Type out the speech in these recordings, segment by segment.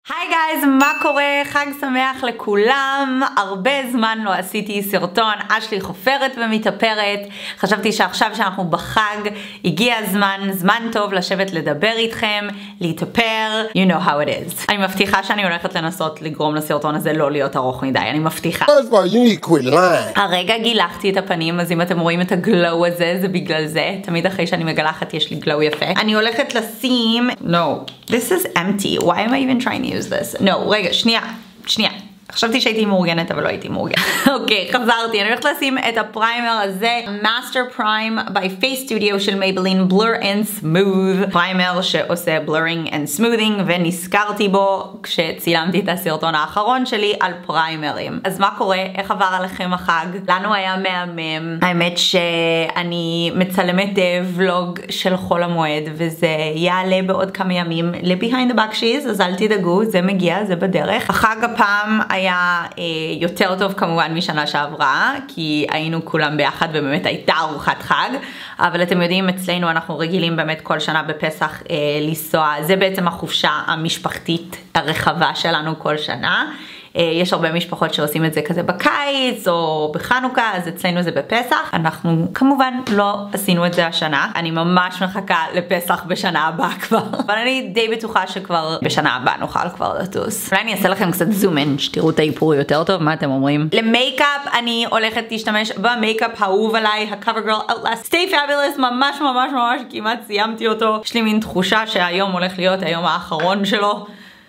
היי גייז, מה קורה? חג שמח לכולם. הרבה זמן לא עשיתי סרטון, אשלי חופרת ומתאפרת. חשבתי שעכשיו שאנחנו בחג, הגיע זמן טוב לשבת לדבר איתכם, להתאפר, you know how it is. אני מבטיחה שאני הולכת לנסות לגרום לסרטון הזה לא להיות ארוך מדי, אני מבטיחה. הרגע גילחתי את הפנים, אז אם אתם רואים את הגלו הזה, זה בגלל זה. תמיד אחרי שאני מגלחת יש לי גלו יפה. אני הולכת לשים... No, this is empty. Why am I even trying to use this? No, רגע, שנייה. חשבתי שהייתי מאורגנת, אבל לא הייתי מאורגנת. אוקיי, חזרתי. אני הולכת לשים את הפריימר הזה, Master Prime by Face Studio של Maybelline Blur and Smooth. פריימר שעושה blurring and smoothing, ונזכרתי בו כשצילמתי את הסרטון האחרון שלי על פריימרים. אז מה קורה? איך עבר עליכם החג? לנו היה מהמם. האמת שאני מצלמת ולוג של חול המועד, וזה יעלה בעוד כמה ימים ל-Behind the Back Sheets, אז אל תדאגו, זה מגיע, זה בדרך. החג הפעם היה יותר טוב כמובן משנה שעברה, כי היינו כולם ביחד ובאמת הייתה ארוחת חג, אבל אתם יודעים, אצלנו אנחנו רגילים באמת כל שנה בפסח לנסוע, זה בעצם החופשה המשפחתית הרחבה שלנו כל שנה. יש הרבה משפחות שעושים את זה כזה בקיץ או בחנוכה, אז אצלנו זה בפסח. אנחנו כמובן לא עשינו את זה השנה. אני ממש מחכה לפסח בשנה הבאה כבר. אבל אני די בטוחה שכבר בשנה הבאה נוכל כבר לטוס. אולי אני אעשה לכם קצת זום אין, שתראו את האיפור יותר טוב, מה אתם אומרים? למייקאפ אני הולכת להשתמש במייקאפ האהוב עליי, ה-CoverGirl Outlast Stay Fabulous, ממש כמעט סיימתי אותו. יש לי מין תחושה שהיום הולך להיות היום האחרון שלו.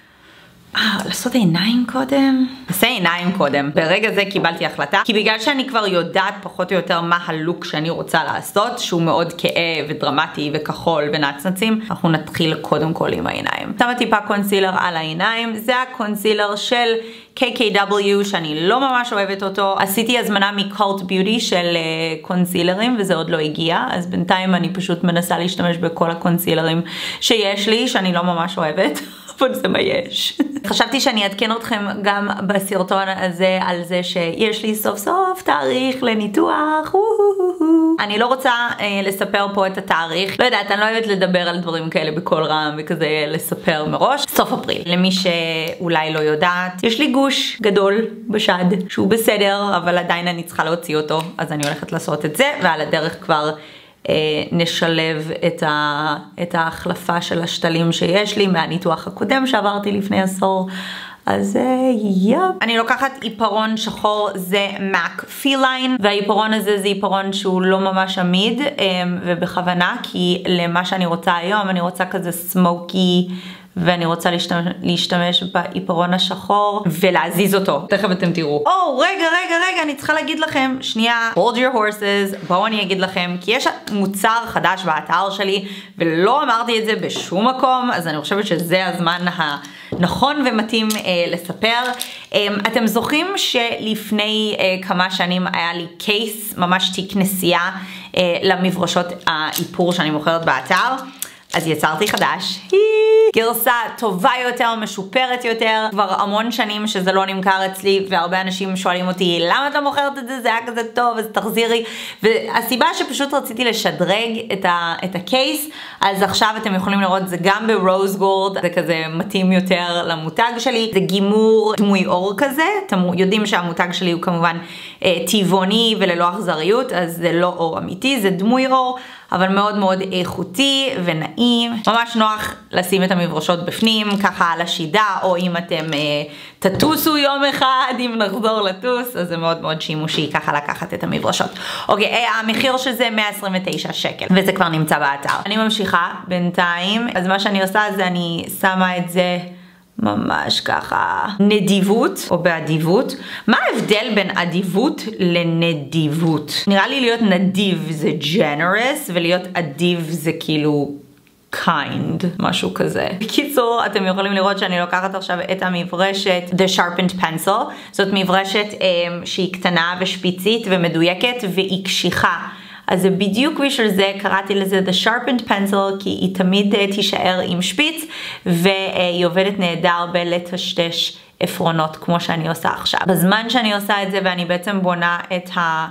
לעשות עיניים קודם? נעשה עיניים קודם. ברגע זה קיבלתי החלטה, כי בגלל שאני כבר יודעת פחות או יותר מה הלוק שאני רוצה לעשות, שהוא מאוד כאה ודרמטי וכחול ונצנצים, אנחנו נתחיל קודם כל עם העיניים. שמה טיפה קונסילר על העיניים, זה הקונסילר של KKW שאני לא ממש אוהבת אותו. עשיתי הזמנה מקולט ביוטי של קונסילרים וזה עוד לא הגיע, אז בינתיים אני פשוט מנסה להשתמש בכל הקונסילרים שיש לי, שאני לא ממש אוהבת. אבל זה מה יש. חשבתי שאני אעדכן אתכם גם בסרטון הזה על זה שיש לי סוף סוף תאריך לניתוח. אני לא רוצה לספר פה את התאריך. לא יודעת, אני לא אוהבת לדבר על דברים כאלה בכל רם וכזה לספר מראש. סוף אפריל. למי שאולי לא יודעת, יש לי גוש גדול בשד שהוא בסדר, אבל עדיין אני צריכה להוציא אותו, אז אני הולכת לעשות את זה, ועל הדרך כבר נשלב את ההחלפה של השתלים שיש לי מהניתוח הקודם שעברתי לפני עשור. אז יפ. אני לוקחת עיפרון שחור, זה MAC Feline, והעיפרון הזה זה עיפרון שהוא לא ממש עמיד, ובכוונה, כי למה שאני רוצה היום, אני רוצה כזה סמוקי, ואני רוצה להשתמש בעיפרון השחור ולהזיז אותו. תכף אתם תראו. רגע, אני צריכה להגיד לכם, שנייה, hold your horses, בואו אני אגיד לכם, כי יש מוצר חדש באתר שלי, ולא אמרתי את זה בשום מקום, אז אני חושבת שזה הזמן הנכון ומתאים לספר. אתם זוכרים שלפני כמה שנים היה לי קייס, ממש תיק נסיעה, למברשות האיפור שאני מוכרת באתר, אז יצרתי חדש. גרסה טובה יותר, משופרת יותר, כבר המון שנים שזה לא נמכר אצלי, והרבה אנשים שואלים אותי, למה אתה מוכרת את זה? זה היה כזה טוב, אז תחזירי. והסיבה שפשוט רציתי לשדרג את הקייס, אז עכשיו אתם יכולים לראות, זה גם ברוז גולד, זה כזה מתאים יותר למותג שלי, זה גימור דמוי אור כזה, אתם יודעים שהמותג שלי הוא כמובן טבעוני וללא אכזריות, אז זה לא אור אמיתי, זה דמוי אור, אבל מאוד איכותי ונעים. ממש נוח לשים את המברשות בפנים, ככה על השידה, או אם אתם תטוסו יום אחד, אם נחזור לטוס, אז זה מאוד שימושי ככה לקחת את המברשות. אוקיי, המחיר של זה 129 שקל, וזה כבר נמצא באתר. אני ממשיכה בינתיים, אז מה שאני עושה זה אני שמה את זה ממש ככה נדיבות או באדיבות. מה ההבדל בין אדיבות לנדיבות? נראה לי להיות נדיב זה generous, ולהיות אדיב זה כאילו kind, משהו כזה. בקיצור, אתם יכולים לראות שאני לוקחת עכשיו את המברשת The Sharpened Pencil. זאת מברשת שהיא קטנה ושפיצית ומדויקת והיא קשיחה. אז זה בדיוק בשביל זה קראתי לזה The Sharpened Pencil, כי היא תמיד תישאר עם שפיץ, והיא עובדת נהדר בלטשטש עפרונות כמו שאני עושה עכשיו. בזמן שאני עושה את זה ואני בעצם בונה את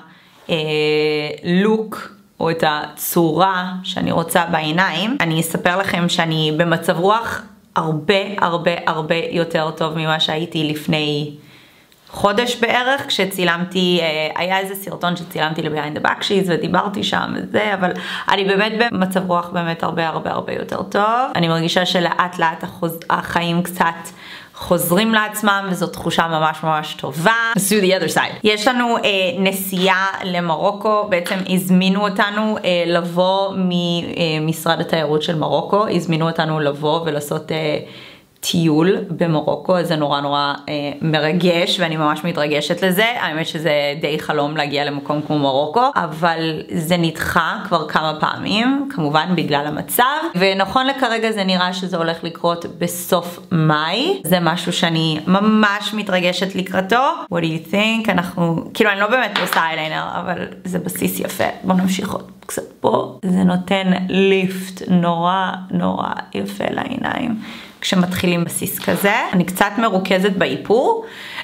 הלוק או את הצורה שאני רוצה בעיניים, אני אספר לכם שאני במצב רוח הרבה יותר טוב ממה שהייתי לפני חודש בערך, כשצילמתי, היה איזה סרטון שצילמתי ל-Behind the Backsheets ודיברתי שם וזה, אבל אני באמת במצב רוח באמת הרבה יותר טוב. אני מרגישה שלאט לאט החיים קצת חוזרים לעצמם, וזו תחושה ממש טובה. Let's do the other side. יש לנו נסיעה למרוקו, בעצם הזמינו אותנו לבוא ממשרד התיירות של מרוקו, הזמינו אותנו לבוא ולעשות טיול במרוקו, זה נורא מרגש, ואני ממש מתרגשת לזה. האמת שזה די חלום להגיע למקום כמו מרוקו, אבל זה נדחה כבר כמה פעמים, כמובן בגלל המצב, ונכון לכרגע זה נראה שזה הולך לקרות בסוף מאי. זה משהו שאני ממש מתרגשת לקראתו. What do you think? כאילו אני לא באמת עושה איילינר, אבל זה בסיס יפה. בואו נמשיך עוד קצת פה. זה נותן ליפט נורא יפה לעיניים. כשמתחילים בסיס כזה, אני קצת מרוכזת באיפור,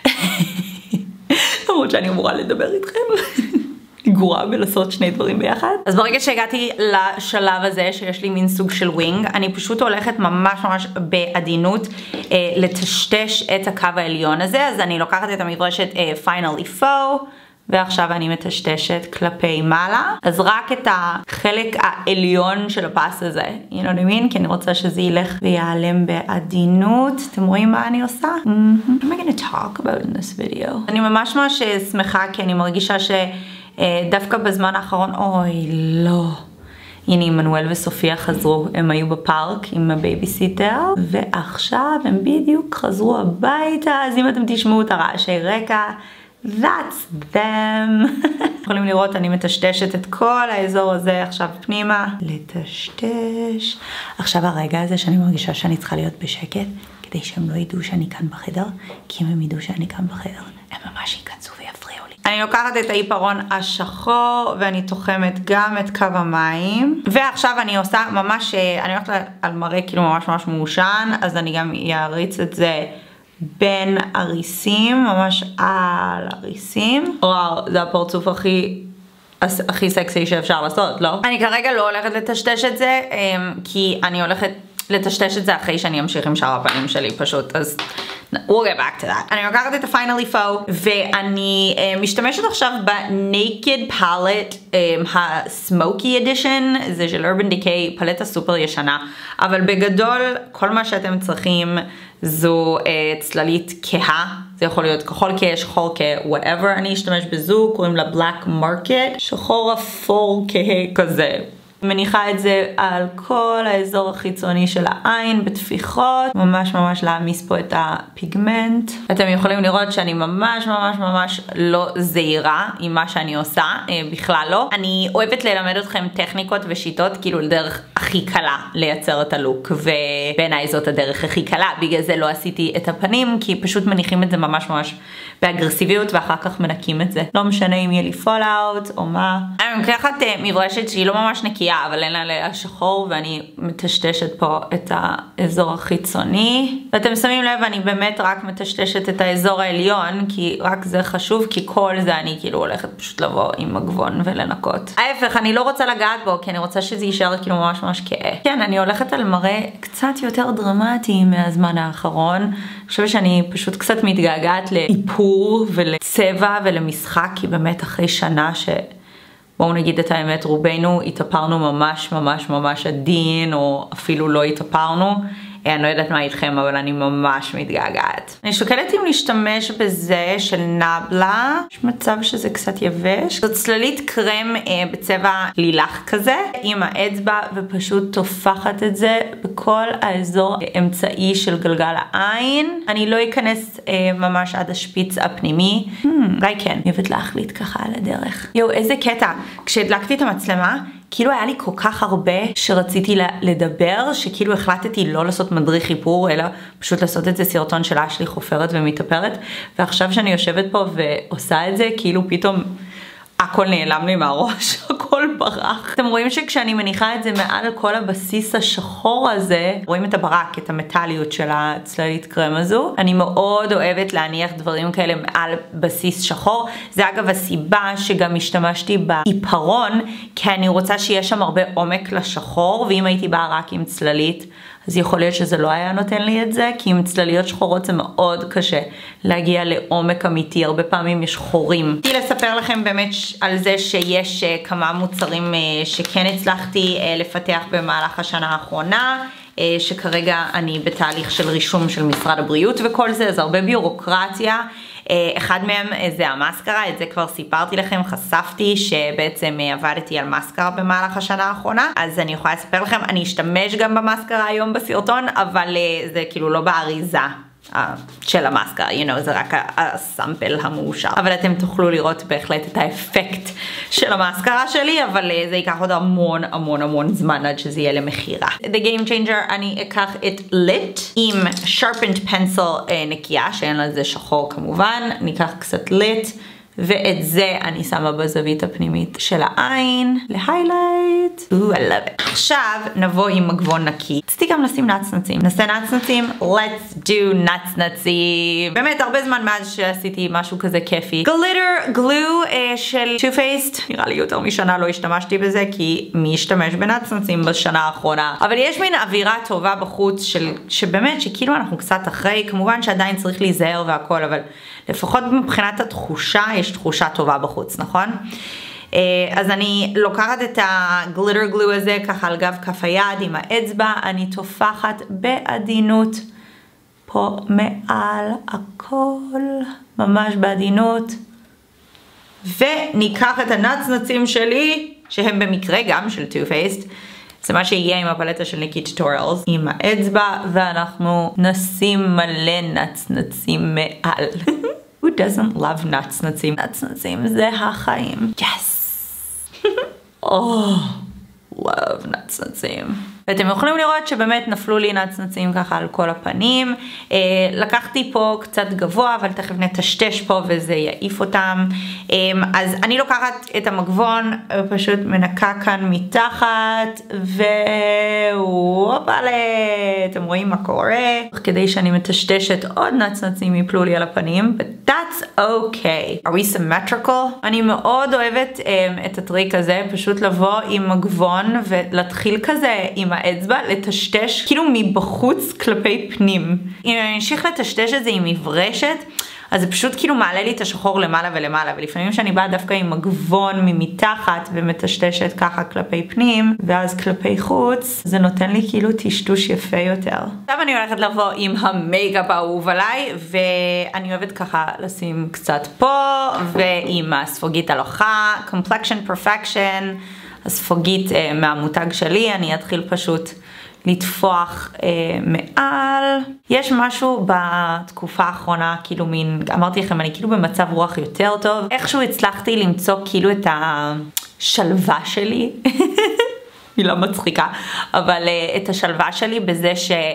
למרות שאני אמורה לדבר איתכם, גרועה בלעשות שני דברים ביחד. אז ברגע שהגעתי לשלב הזה, שיש לי מין סוג של ווינג, אני פשוט הולכת ממש בעדינות לטשטש את הקו העליון הזה, אז אני לוקחת את המברשת Finally Faux, ועכשיו אני מטשטשת כלפי מעלה, אז רק את החלק העליון של הפס הזה, you know what I mean? כי אני רוצה שזה ילך ויעלם בעדינות. אתם רואים מה אני עושה? What am I going to talk about in this video? אני ממש שמחה, כי אני מרגישה שדווקא בזמן האחרון, אוי לא, הנה עמנואל וסופיה חזרו, הם היו בפארק עם הבייביסיטר, ועכשיו הם בדיוק חזרו הביתה, אז אם אתם תשמעו את הרעשי רקע, That's them. יכולים לראות, אני מטשטשת את כל האזור הזה עכשיו פנימה. לטשטש. עכשיו הרגע הזה שאני מרגישה שאני צריכה להיות בשקט, כדי שהם לא ידעו שאני כאן בחדר, כי אם הם ידעו שאני כאן בחדר, הם ממש ייכנסו ויפריעו לי. אני לוקחת את העיפרון השחור, ואני תוחמת גם את קו המים. ועכשיו אני עושה ממש, אני הולכת על מראה כאילו ממש מעושן, אז אני גם אריץ את זה בין הריסים, ממש על הריסים. וואו, זה הפרצוף הכי סקסי שאפשר לעשות, לא? אני כרגע לא הולכת לטשטש את זה, כי אני הולכת לטשטש את זה אחרי שאני אמשיך עם שאר הפנים שלי פשוט, אז we'll get back to that. אני לוקחת את ה-Finally Faux, ואני משתמשת עכשיו ב-Naked Palette, ה-Smoky Edition, זה של Urban Decay, פלטה סופר ישנה, אבל בגדול כל מה שאתם צריכים זו צללית כהה, זה יכול להיות כחול כהה, שחור כהה, whatever. אני אשתמש בזו, קוראים לה Black Market, שחור אפור כהה כזה. מניחה את זה על כל האזור החיצוני של העין בתפיחות, ממש להעמיס פה את הפיגמנט. אתם יכולים לראות שאני ממש לא זהירה עם מה שאני עושה, בכלל לא. אני אוהבת ללמד אתכם טכניקות ושיטות, כאילו לדרך הכי קלה לייצר את הלוק, ובעיניי זאת הדרך הכי קלה, בגלל זה לא עשיתי את הפנים, כי פשוט מניחים את זה ממש באגרסיביות, ואחר כך מנקים את זה. לא משנה אם יהיה לי פול-אוט או מה. אני לוקחת מברשת שהיא לא ממש נקייה, אבל אין לה שחור, ואני מטשטשת פה את האזור החיצוני. ואתם שמים לב, אני באמת רק מטשטשת את האזור העליון, כי רק זה חשוב, כי כל זה אני כאילו הולכת פשוט לבוא עם מגבון ולנקות. ההפך, אני לא רוצה לגעת בו, כי אני רוצה שזה יישאר כאילו ממש כהה. כן, אני הולכת על מראה קצת יותר דרמטי מהזמן האחרון. אני חושבת שאני פשוט קצת מתגעגעת לאיפור ולצבע ולמשחק, כי באמת אחרי שנה בואו נגיד את האמת, רובנו התאפרנו ממש עדין, או אפילו לא התאפרנו. אני לא יודעת מה איתכם, אבל אני ממש מתגעגעת. אני שוקלת אם להשתמש בזה של נבלה. יש מצב שזה קצת יבש. זאת צללית קרם בצבע לילך כזה, עם האצבע, ופשוט תופחת את זה בכל האזור האמצעי של גלגל העין. אני לא אכנס ממש עד השפיץ הפנימי. אולי כן, אני אוהבת להחליט ככה על הדרך. יו, איזה קטע. כשהדלקתי את המצלמה, כאילו היה לי כל כך הרבה שרציתי לדבר, שכאילו החלטתי לא לעשות מדריך איפור, אלא פשוט לעשות את זה סרטון של אשלי חופרת ומתאפרת, ועכשיו שאני יושבת פה ועושה את זה, כאילו פתאום הכל נעלם לי מהראש, הכל ברח. אתם רואים שכשאני מניחה את זה מעל כל הבסיס השחור הזה, רואים את הברק, את המטליות של הצללית קרם הזו. אני מאוד אוהבת להניח דברים כאלה מעל בסיס שחור. זה אגב הסיבה שגם השתמשתי בעיפרון, כי אני רוצה שיהיה שם הרבה עומק לשחור, ואם הייתי באה רק עם צללית, אז יכול להיות שזה לא היה נותן לי את זה, כי עם צלליות שחורות זה מאוד קשה להגיע לעומק אמיתי, הרבה פעמים יש חורים. רציתי לספר לכם באמת על זה שיש כמה מוצרים שכן הצלחתי לפתח במהלך השנה האחרונה, שכרגע אני בתהליך של רישום של משרד הבריאות וכל זה, אז הרבה ביורוקרטיה. אחד מהם זה המאסקרה, את זה כבר סיפרתי לכם, חשפתי שבעצם עבדתי על מאסקרה במהלך השנה האחרונה, אז אני יכולה לספר לכם, אני אשתמש גם במאסקרה היום בסרטון, אבל זה כאילו לא באריזה של המאסקרה, זה רק הסמפל המאושר. אבל אתם תוכלו לראות בהחלט את האפקט של המאסקרה שלי, אבל זה ייקח עוד המון זמן עד שזה יהיה למחירה. The Game Changer, אני אקח את ליט עם sharpened pencil נקייה, שאין לזה שחור כמובן, ניקח קצת ליט, ואת זה אני שמה בזווית הפנימית של העין, להיילייט. I love it. עכשיו נבוא עם מגבון נקי. רציתי גם לשים נצנצים. נעשה נצנצים? Let's do נצנצים. באמת הרבה זמן מאז שעשיתי משהו כזה כיפי. גליטר גלו של Too Faced. נראה לי יותר משנה לא השתמשתי בזה, כי מי השתמש בנצנצים בשנה האחרונה. אבל יש מין אווירה טובה בחוץ שבאמת שכאילו אנחנו קצת אחרי, כמובן שעדיין צריך להיזהר והכל, אבל לפחות מבחינת התחושה, יש תחושה טובה בחוץ, נכון? אז אני לוקחת את הגליטר גלו הזה ככה על גב כף היד עם האצבע, אני תופחת בעדינות פה מעל הכל, ממש בעדינות, וניקח את הנצנצים שלי, שהם במקרה גם של Too Faced, זה מה שיהיה עם הפלטה של ניקי טוטוריאלס, עם האצבע, ואנחנו נשים מלא נצנצים מעל. Who doesn't love נצנצים? נצנצים זה החיים. Yes! love נצנצים. ואתם יכולים לראות שבאמת נפלו לי נצנצים ככה על כל הפנים. לקחתי פה קצת גבוה, אבל תכף נטשטש פה וזה יעיף אותם. אז אני לוקחת את המגבון, פשוט מנקה כאן מתחת, והופלה, אתם רואים מה קורה? כדי שאני מטשטשת עוד נצנצים יפלו לי על הפנים, but that's okay. Are we symmetrical? אני מאוד אוהבת את הטריק הזה, פשוט לבוא עם מגבון ולהתחיל כזה עם האצבע, לטשטש כאילו מבחוץ כלפי פנים. אם אני אמשיך לטשטש את זה עם מברשת, אז זה פשוט כאילו מעלה לי את השחור למעלה ולמעלה, ולפעמים שאני באה דווקא עם מגבון ממתחת ומטשטשת ככה כלפי פנים, ואז כלפי חוץ, זה נותן לי כאילו טשטוש יפה יותר. עכשיו אני הולכת לבוא עם המייקאפ האהוב עליי, ואני אוהבת ככה לשים קצת פה, ועם הספוגית הלוחה, Complexion Perfection, הספוגית מהמותג שלי, אני אתחיל פשוט לטפוח מעל. יש משהו בתקופה האחרונה, כאילו מין, אמרתי לכם, אני כאילו במצב רוח יותר טוב. איכשהו הצלחתי למצוא כאילו את השלווה שלי, מילה מצחיקה, אבל את השלווה שלי בזה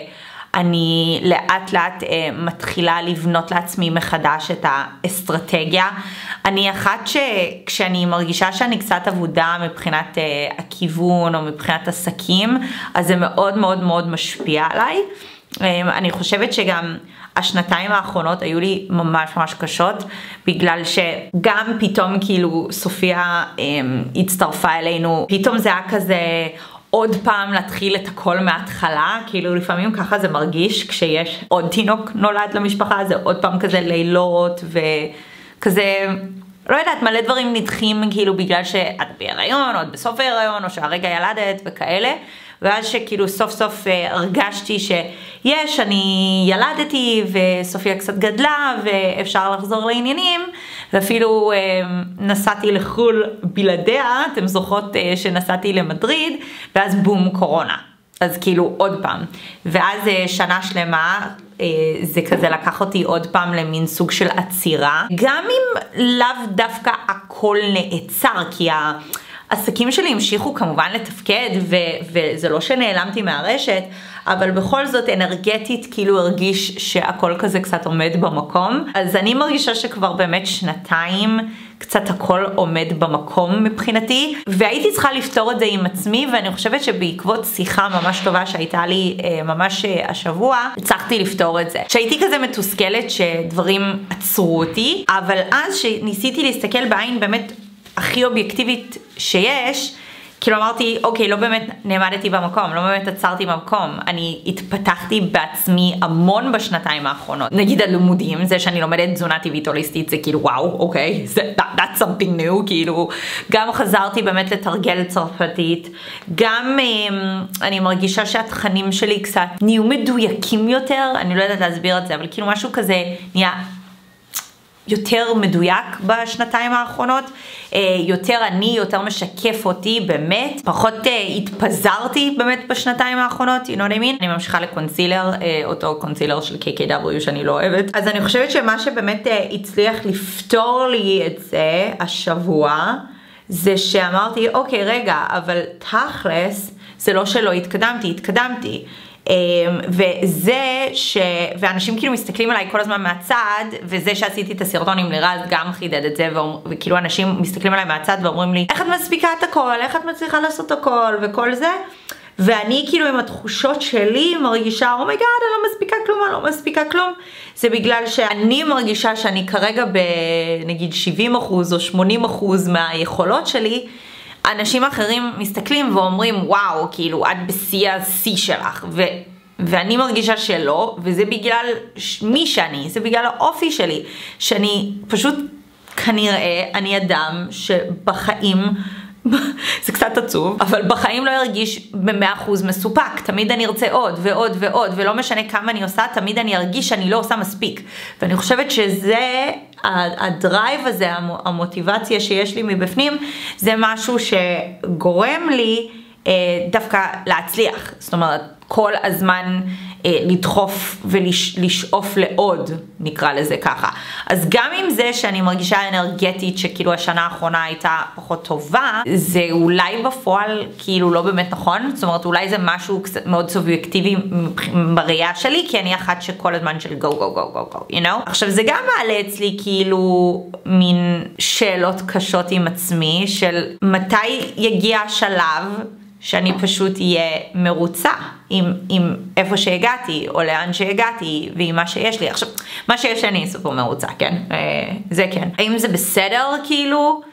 שאני לאט לאט מתחילה לבנות לעצמי מחדש את האסטרטגיה. אני אחת שכשאני מרגישה שאני קצת עבודה מבחינת הכיוון או מבחינת עסקים, אז זה מאוד מאוד מאוד משפיע עליי. אני חושבת שגם השנתיים האחרונות היו לי ממש ממש קשות, בגלל שגם פתאום כאילו סופיה הצטרפה אלינו, פתאום זה היה כזה עוד פעם להתחיל את הכל מההתחלה, כאילו לפעמים ככה זה מרגיש כשיש עוד תינוק נולד למשפחה, זה עוד פעם כזה לילות וכזה, לא יודעת, מלא דברים נדחים כאילו בגלל שאת בהיריון, או את בסוף ההיריון, או שהרגע ילדת וכאלה, ואז שכאילו סוף סוף הרגשתי שיש, אני ילדתי וסופיה קצת גדלה ואפשר לחזור לעניינים, ואפילו נסעתי לחול בלעדיה, אתם זוכרות שנסעתי למדריד, ואז בום קורונה. אז כאילו עוד פעם. ואז שנה שלמה זה כזה לקח אותי עוד פעם למין סוג של עצירה. גם אם לאו דווקא הכל נעצר, כי העסקים שלי המשיכו כמובן לתפקד, וזה לא שנעלמתי מהרשת, אבל בכל זאת אנרגטית כאילו הרגיש שהכל כזה קצת עומד במקום. אז אני מרגישה שכבר באמת שנתיים קצת הכל עומד במקום מבחינתי, והייתי צריכה לפתור את זה עם עצמי, ואני חושבת שבעקבות שיחה ממש טובה שהייתה לי ממש השבוע, הצלחתי לפתור את זה. שהייתי כזה מתוסכלת שדברים עצרו אותי, אבל אז שניסיתי להסתכל בעין באמת הכי אובייקטיבית שיש, כאילו אמרתי, אוקיי, לא באמת נעמדתי במקום, לא באמת עצרתי במקום. אני התפתחתי בעצמי המון בשנתיים האחרונות. נגיד הלימודים, זה שאני לומדת תזונה טבעית הוליסטית, זה כאילו וואו, אוקיי, that's something new, כאילו. גם חזרתי באמת לתרגל צרפתית, גם אני מרגישה שהתכנים שלי קצת נהיו מדויקים יותר, אני לא יודעת להסביר את זה, אבל כאילו משהו כזה נהיה יותר מדויק בשנתיים האחרונות, יותר אני, יותר משקף אותי באמת, פחות התפזרתי באמת בשנתיים האחרונות, you know what I mean? אני ממשיכה לקונסילר, אותו קונסילר של KKW שאני לא אוהבת. אז אני חושבת שמה שבאמת הצליח לפתור לי את זה השבוע, זה שאמרתי, אוקיי רגע, אבל תכלס, זה לא שלא התקדמתי. וזה ואנשים כאילו מסתכלים עליי כל הזמן מהצד, וזה שעשיתי את הסרטון עם לירז גם חידד את זה, וכאילו אנשים מסתכלים עליי מהצד ואומרים לי, איך את מספיקה את הכל, איך את מצליחה לעשות הכל וכל זה, ואני כאילו עם התחושות שלי מרגישה, אומייגאד, אני לא מספיקה כלום, זה בגלל שאני מרגישה שאני כרגע בנגיד 70% או 80% מהיכולות שלי, אנשים אחרים מסתכלים ואומרים, וואו, כאילו, את בשיא השיא שלך, ואני מרגישה שלא, וזה בגלל מי שאני, זה בגלל האופי שלי, שאני פשוט, כנראה, אני אדם שבחיים, זה קצת עצוב, אבל בחיים לא ירגיש ב100% מסופק, תמיד אני ארצה עוד ועוד ועוד, ולא משנה כמה אני עושה, תמיד אני ארגיש שאני לא עושה מספיק, ואני חושבת שזה, הדרייב הזה, המוטיבציה שיש לי מבפנים, זה משהו שגורם לי דווקא להצליח, זאת אומרת, כל הזמן לדחוף ולשאוף לעוד, נקרא לזה ככה. אז גם עם זה שאני מרגישה אנרגטית שכאילו השנה האחרונה הייתה פחות טובה, זה אולי בפועל כאילו לא באמת נכון, זאת אומרת אולי זה משהו מאוד סובייקטיבי בראייה שלי, כי אני אחת שכל הזמן של go, go, go, go, go, you know? עכשיו זה גם מעלה אצלי כאילו מין שאלות קשות עם עצמי, של מתי יגיע השלב שאני פשוט אהיה מרוצה עם איפה שהגעתי, או לאן שהגעתי, ועם מה שיש לי. עכשיו, מה שיש אני סופר מרוצה, כן? זה כן. האם זה בסדר, כאילו,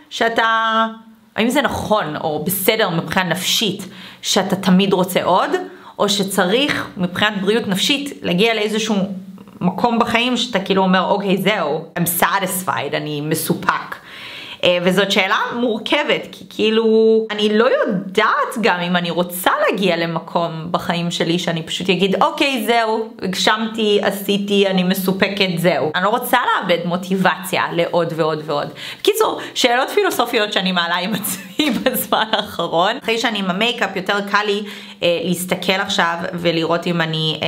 האם זה נכון, או בסדר מבחינה נפשית, שאתה תמיד רוצה עוד, או שצריך מבחינת בריאות נפשית, להגיע לאיזשהו מקום בחיים, שאתה כאילו אומר, אוקיי, זהו, I'm satisfied, אני מסופק. וזאת שאלה מורכבת, כי כאילו אני לא יודעת גם אם אני רוצה להגיע למקום בחיים שלי שאני פשוט אגיד אוקיי זהו, הגשמתי, עשיתי, אני מסופקת, זהו. אני לא רוצה לאבד מוטיבציה לעוד ועוד ועוד. בקיצור, שאלות פילוסופיות שאני מעלה עם עצמי בזמן האחרון. אחרי שאני עם המייקאפ יותר קל לי להסתכל עכשיו ולראות אם אני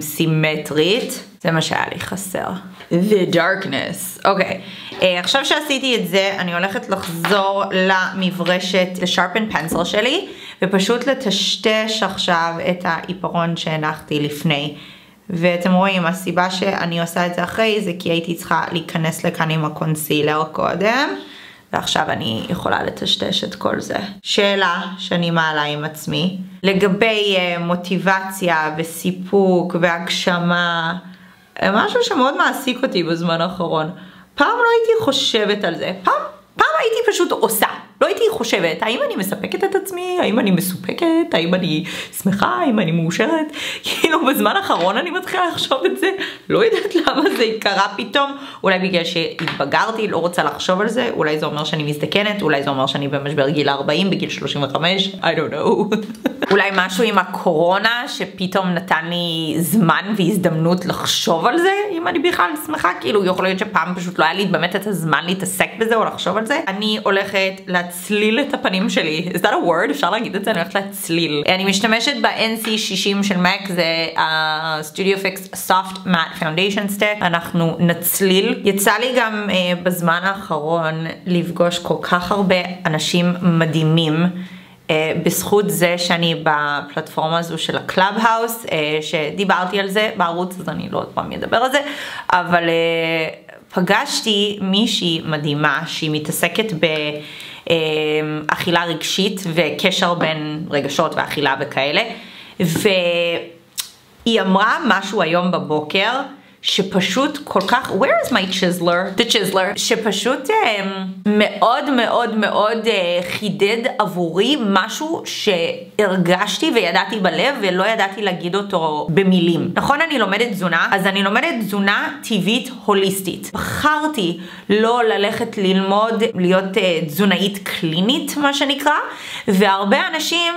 סימטרית. זה מה שהיה לי חסר. The darkness. אוקיי. עכשיו שעשיתי את זה, אני הולכת לחזור למברשת, לשרפן פנסל שלי, ופשוט לטשטש עכשיו את העיפרון שהנחתי לפני. ואתם רואים, הסיבה שאני עושה את זה אחרי, זה כי הייתי צריכה להיכנס לכאן עם הקונסילר קודם, ועכשיו אני יכולה לטשטש את כל זה. שאלה שאני מעלה עם עצמי, לגבי מוטיבציה וסיפוק והגשמה, משהו שמאוד מעסיק אותי בזמן האחרון. פעם לא הייתי חושבת על זה, פעם הייתי פשוט עושה, לא הייתי חושבת, האם אני מספקת את עצמי, האם אני מסופקת, האם אני שמחה, האם אני מאושרת, כאילו בזמן האחרון אני מתחילה לחשוב את זה, לא יודעת למה זה קרה פתאום, אולי בגלל שהתבגרתי, לא רוצה לחשוב על זה, אולי זה אומר שאני מזדקנת, אולי זה אומר שאני במשבר גיל 40, בגיל 35, I don't know. אולי משהו עם הקורונה שפתאום נתן לי זמן והזדמנות לחשוב על זה, אם אני בכלל שמחה, כאילו יכול להיות שפעם פשוט לא היה לי באמת את הזמן להתעסק בזה או לחשוב על זה. אני הולכת להצליל את הפנים שלי. Is that a word? אפשר להגיד את זה? אני הולכת להצליל. אני משתמשת ב-NC60 של MAC, זה ה-Studio Fix Soft Matte Foundation Stick. אנחנו נצליל. יצא לי גם בזמן האחרון לפגוש כל כך הרבה אנשים מדהימים, בזכות זה שאני בפלטפורמה הזו של הקלאב-האוס, שדיברתי על זה בערוץ, אז אני לא עוד פעם אדבר על זה, אבל פגשתי מישהי מדהימה שהיא מתעסקת באכילה רגשית וקשר בין רגשות ואכילה וכאלה, והיא אמרה משהו היום בבוקר שפשוט כל כך, where is my chiseler? The chiseler, שפשוט מאוד מאוד מאוד חידד עבורי משהו שהרגשתי וידעתי בלב ולא ידעתי להגיד אותו במילים. נכון, אני לומדת תזונה, אז אני לומדת תזונה טבעית הוליסטית. בחרתי לא ללכת ללמוד להיות תזונאית קלינית, מה שנקרא, והרבה אנשים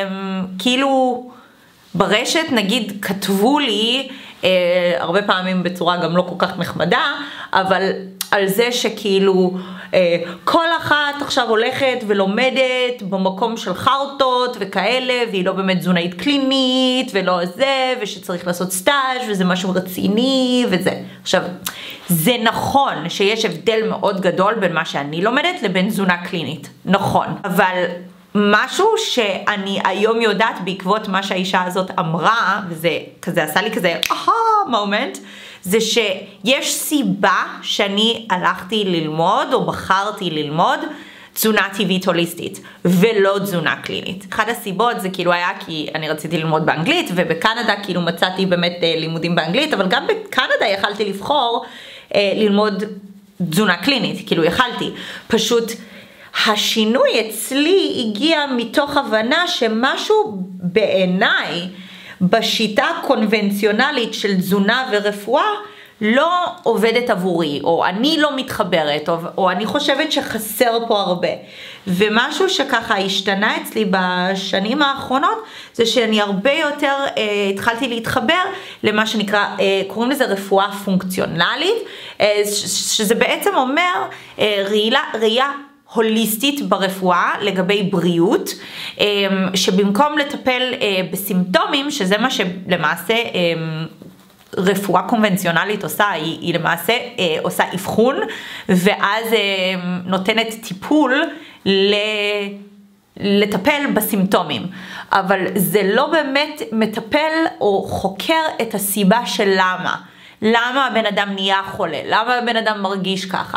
כאילו ברשת נגיד כתבו לי, הרבה פעמים בצורה גם לא כל כך נחמדה, אבל על זה שכאילו כל אחת עכשיו הולכת ולומדת במקום של חרטות וכאלה, והיא לא באמת תזונאית קלינית ולא זה, ושצריך לעשות סטאז' וזה משהו רציני וזה. עכשיו, זה נכון שיש הבדל מאוד גדול בין מה שאני לומדת לבין תזונה קלינית, נכון, אבל משהו שאני היום יודעת בעקבות מה שהאישה הזאת אמרה, וזה כזה עשה לי כזה מומנט, זה שיש סיבה שאני הלכתי ללמוד או בחרתי ללמוד תזונה טבעית הוליסטית ולא תזונה קלינית. אחת הסיבות זה כאילו היה כי אני רציתי ללמוד באנגלית, ובקנדה כאילו מצאתי באמת לימודים באנגלית, אבל גם בקנדה יכלתי לבחור ללמוד תזונה קלינית, כאילו יכלתי. פשוט השינוי אצלי הגיע מתוך הבנה שמשהו בעיניי בשיטה הקונבנציונלית של תזונה ורפואה לא עובדת עבורי, או אני לא מתחברת, או אני חושבת שחסר פה הרבה. ומשהו שככה השתנה אצלי בשנים האחרונות, זה שאני הרבה יותר התחלתי להתחבר למה שנקרא, קוראים לזה רפואה פונקציונלית, שזה בעצם אומר ראייה הוליסטית ברפואה לגבי בריאות, שבמקום לטפל בסימפטומים, שזה מה שלמעשה רפואה קונבנציונלית עושה, היא למעשה עושה אבחון, ואז נותנת טיפול לטפל בסימפטומים. אבל זה לא באמת מטפל או חוקר את הסיבה של למה הבן אדם נהיה חולה, למה הבן אדם מרגיש ככה,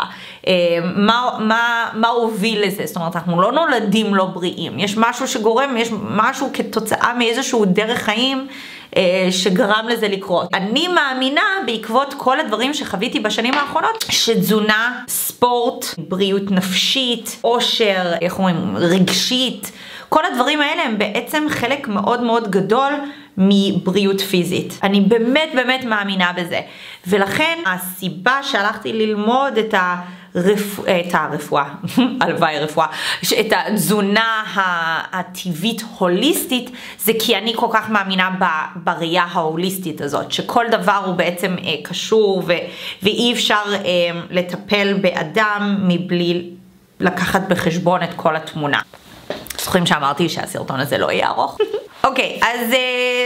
מה הוביל לזה. זאת אומרת, אנחנו לא נולדים לא בריאים, יש משהו שגורם, יש משהו כתוצאה מאיזשהו דרך חיים שגרם לזה לקרות. אני מאמינה בעקבות כל הדברים שחוויתי בשנים האחרונות, שתזונה, ספורט, בריאות נפשית, עושר, איך אומרים, רגשית, כל הדברים האלה הם בעצם חלק מאוד מאוד גדול מבריאות פיזית. אני באמת באמת מאמינה בזה. ולכן הסיבה שהלכתי ללמוד את הרפואה, הלוואי רפואה, את התזונה הטבעית הוליסטית, זה כי אני כל כך מאמינה בראייה ההוליסטית הזאת, שכל דבר הוא בעצם קשור, ואי אפשר לטפל באדם מבלי לקחת בחשבון את כל התמונה. זוכרים שאמרתי שהסרטון הזה לא יהיה ארוך? אוקיי, אז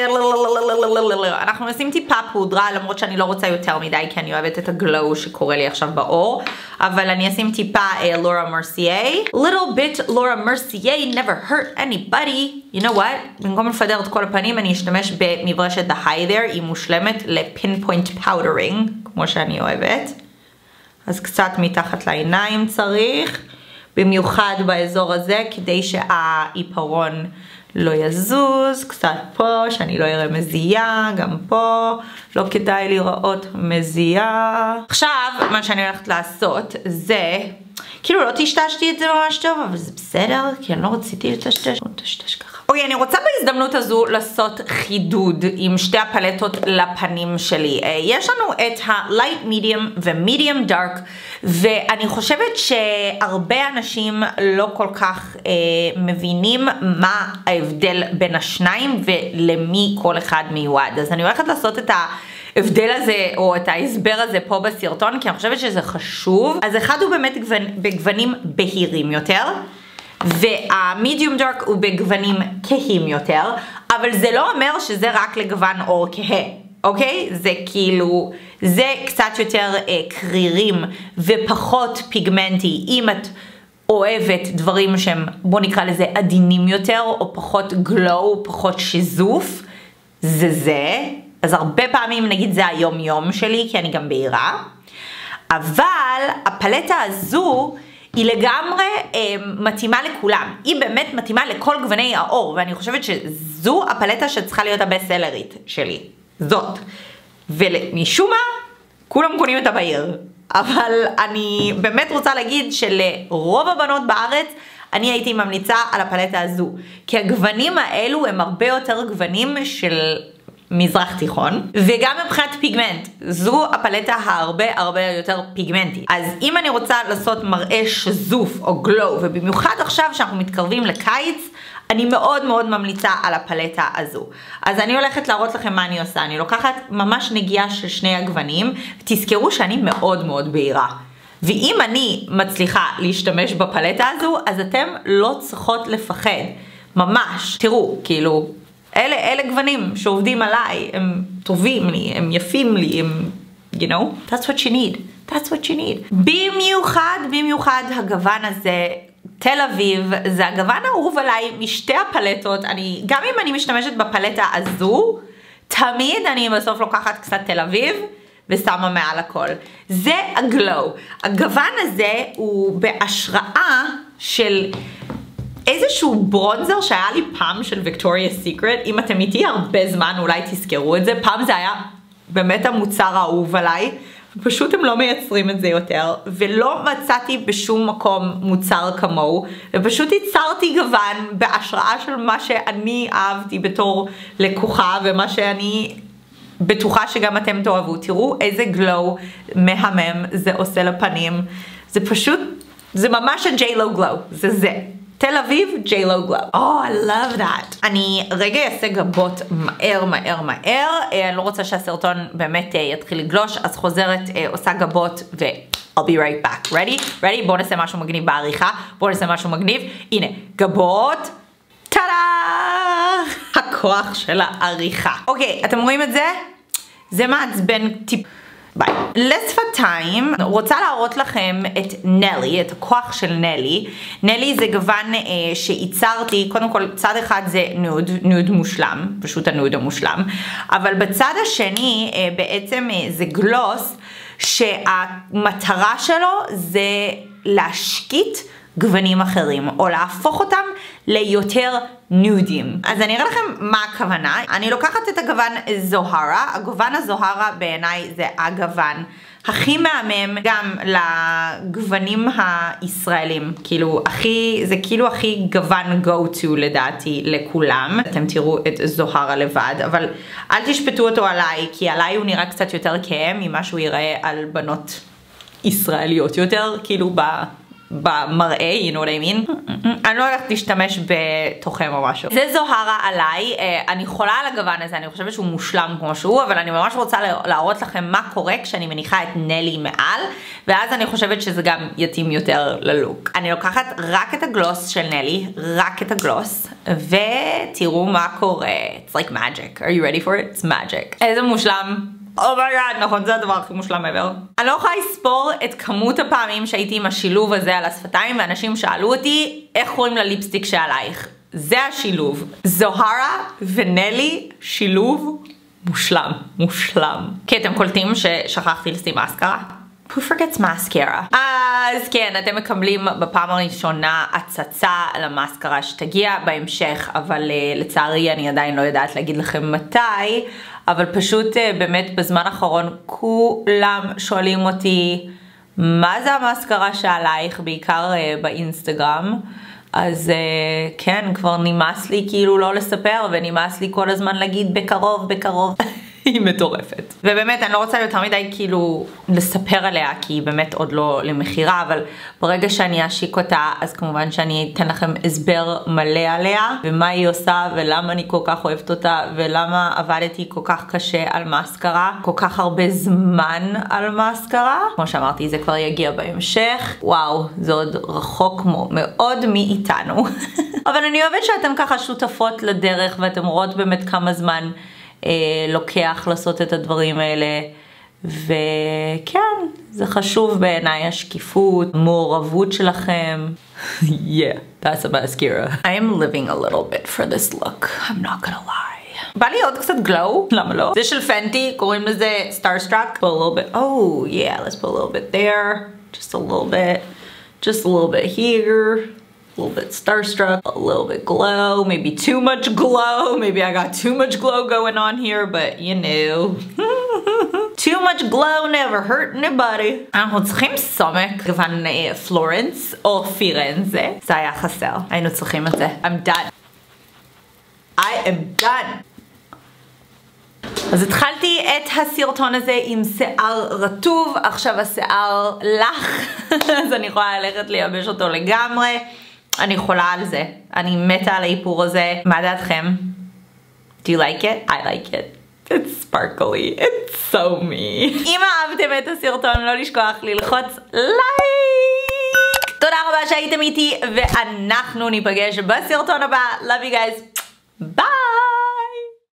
אנחנו נשים טיפה פודרה, למרות שאני לא רוצה יותר מדי, כי אני אוהבת את הגלו שקורה לי עכשיו באור, אבל אני אשים טיפה לורה מרסיי. Little bit Laura Mercier never hurt anybody. You know what? במקום לפדר את כל הפנים, אני אשתמש במברשת The Hi There, היא מושלמת לפינפוינט פאודרינג, כמו שאני אוהבת. אז קצת מתחת לעיניים צריך, במיוחד באזור הזה, כדי שהעיפרון לא יזוז, קצת פה, שאני לא אראה מזייה, גם פה, לא כדאי לראות מזייה. עכשיו, מה שאני הולכת לעשות זה, כאילו לא תשתשתי את זה ממש טוב, אבל זה בסדר, כי אני לא רציתי לטשטש ככה. אוקיי, אני רוצה בהזדמנות הזו לעשות חידוד עם שתי הפלטות לפנים שלי. יש לנו את ה-light medium ו-medium dark, ואני חושבת שהרבה אנשים לא כל כך מבינים מה ההבדל בין השניים ולמי כל אחד מיועד. אז אני הולכת לעשות את ההבדל הזה או את ההסבר הזה פה בסרטון, כי אני חושבת שזה חשוב. אז אחד הוא באמת בגוונים בהירים יותר, והמדיום דארק הוא בגוונים כהים יותר, אבל זה לא אומר שזה רק לגוון אור כהה, אוקיי? זה כאילו, זה קצת יותר קרירים ופחות פיגמנטי, אם את אוהבת דברים שהם, בוא נקרא לזה עדינים יותר, או פחות גלו, פחות שיזוף, זה. אז הרבה פעמים נגיד זה היום יום שלי, כי אני גם בהירה, אבל הפלטה הזו היא לגמרי מתאימה לכולם. היא באמת מתאימה לכל גווני האור, ואני חושבת שזו הפלטה שצריכה להיות הבסט סלרית שלי. זאת. ומשום מה, כולם קונים אותה בעיר. אבל אני באמת רוצה להגיד שלרוב הבנות בארץ, אני הייתי ממליצה על הפלטה הזו. כי הגוונים האלו הם הרבה יותר גוונים של מזרח תיכון, וגם מבחינת פיגמנט, זו הפלטה הרבה יותר פיגמנטית. אז אם אני רוצה לעשות מראה שזוף או גלו, ובמיוחד עכשיו שאנחנו מתקרבים לקיץ, אני מאוד ממליצה על הפלטה הזו. אז אני הולכת להראות לכם מה אני עושה. אני לוקחת ממש נגיעה של שני הגוונים, ותזכרו שאני מאוד בהירה. ואם אני מצליחה להשתמש בפלטה הזו, אז אתם לא צריכות לפחד. ממש. תראו, כאילו, אלה גוונים שעובדים עליי, הם טובים לי, הם יפים לי, הם, you know, that's what you need. That's what you need. במיוחד הגוון הזה, תל אביב, זה הגוון האהוב עליי משתי הפלטות. גם אם אני משתמשת בפלטה הזו, תמיד אני בסוף לוקחת קצת תל אביב, ושמה מעל הכל. זה הגלו. הגוון הזה הוא בהשראה של איזשהו ברונזר שהיה לי פעם של ויקטוריה סיקרט. אם אתם איתי הרבה זמן אולי תזכרו את זה. פעם זה היה באמת המוצר האהוב עליי. פשוט הם לא מייצרים את זה יותר, ולא מצאתי בשום מקום מוצר כמוהו, ופשוט ייצרתי גוון בהשראה של מה שאני אהבתי בתור לקוחה, ומה שאני בטוחה שגם אתם תאהבו. תראו איזה גלו מהמם זה עושה לפנים. זה פשוט, זה ממש ה-J-Lo גלו, זה. תל אביב, J-Lo גלו. Oh, I love that. אני רגע אעשה גבות מהר. אני לא רוצה שהסרטון באמת יתחיל לגלוש, אז חוזרת, עושה גבות ו... I'll be right back. Ready? בואו נעשה משהו מגניב בעריכה. הנה, גבות. טאדה! הכוח של העריכה. אוקיי, אתם רואים את זה? זה מעצבן טיפ... ביי. לשפתיים, רוצה להראות לכם את נלי, את הכוח של נלי. נלי זה גוון שייצרתי, קודם כל צד אחד זה נוד מושלם, פשוט הנוד המושלם, אבל בצד השני בעצם זה גלוס שהמטרה שלו זה להשקיט גוונים אחרים, או להפוך אותם ליותר נודים. אז אני אראה לכם מה הכוונה. אני לוקחת את הגוון זוהרה. הגוון הזוהרה בעיניי זה הגוון הכי מהמם גם לגוונים הישראלים. כאילו, זה כאילו הכי גוון go to לדעתי לכולם. אתם תראו את זוהרה לבד, אבל אל תשפטו אותו עליי, כי עליי הוא נראה קצת יותר כהם ממה שהוא יראה על בנות ישראליות יותר, כאילו במראה, you know what I mean? אני לא הולכת להשתמש בתוכם או משהו. זה זוהרה עליי, אני חולה על הגוון הזה, אני חושבת שהוא מושלם כמו שהוא, אבל אני ממש רוצה להראות לכם מה קורה כשאני מניחה את נלי מעל, ואז אני חושבת שזה גם יתאים יותר ללוק. אני לוקחת רק את הגלוס של נלי, רק את הגלוס, ותראו מה קורה. It's like magic. Are you ready for it? It's magic. איזה מושלם. אומייגאד, נכון, זה הדבר הכי מושלם ever. אני לא יכולה לספור את כמות הפעמים שהייתי עם השילוב הזה על השפתיים, ואנשים שאלו אותי איך קוראים לליפסטיק שעלייך. זה השילוב. זוהרה ונלי, שילוב מושלם. כי אתם קולטים ששכחתי לשים מאסקרה? Who forgets mascara? אז כן, אתם מקבלים בפעם הראשונה הצצה על המאסקרה שתגיע בהמשך, אבל לצערי אני עדיין לא יודעת להגיד לכם מתי, אבל פשוט באמת בזמן האחרון כולם שואלים אותי מה זה המאסקרה שעלייך, בעיקר באינסטגרם. אז כן, כבר נמאס לי כאילו לא לספר, ונמאס לי כל הזמן להגיד בקרוב. היא מטורפת. ובאמת אני לא רוצה יותר מדי כאילו לספר עליה, כי היא באמת עוד לא למחירה, אבל ברגע שאני אשיק אותה, אז כמובן שאני אתן לכם הסבר מלא עליה, ומה היא עושה, ולמה אני כל כך אוהבת אותה, ולמה עבדתי כל כך קשה על מאסקרה, כל כך הרבה זמן על מאסקרה. כמו שאמרתי, זה כבר יגיע בהמשך. וואו, זה עוד רחוק מאוד מאיתנו. אבל אני אוהבת שאתם ככה שותפות לדרך, ואתם רואות באמת כמה זמן לוקח לעשות את הדברים האלה, וכן, זה חשוב בעיניי, השקיפות, מעורבות שלכם. Yeah, that's a mascara. I am living a little bit for this look, I'm not gonna lie. בא לי עוד קצת גלו, למה לא? זה של פנטי, קוראים לזה Starstruck. Put a little bit, oh yeah, let's put a little bit there, just a little bit here. little bit starstruck, a little bit glow, maybe too much glow. Maybe I got too much glow going on here, but you know. Too much glow never hurt anybody. אנחנו צריכים סומק, כיוון פלורנס או פירנזה. זה היה חסר. היינו צריכים את זה. I'm done. I am done. אז התחלתי את הסרטון הזה עם שיער רטוב, עכשיו השיער לח, אז אני יכולה ללכת לייבש אותו לגמרי. אני יכולה על זה, אני מתה על האיפור הזה. מה דעתכם? Do you like it? I like it. It's sparkly, it's so me. אם אהבתם את הסרטון, לא לשכוח ללחוץ לייק. תודה רבה שהייתם איתי, ואנחנו ניפגש בסרטון הבא. Love you guys. ביי!